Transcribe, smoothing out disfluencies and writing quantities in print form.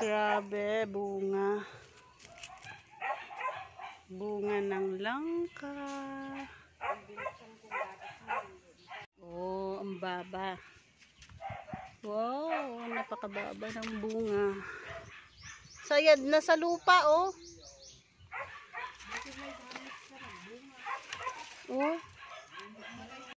Grabe, bunga. Bunga ng langka. Oh, ang baba. Wow, napakababa ng bunga. Sayad na sa lupa, oh. Oh.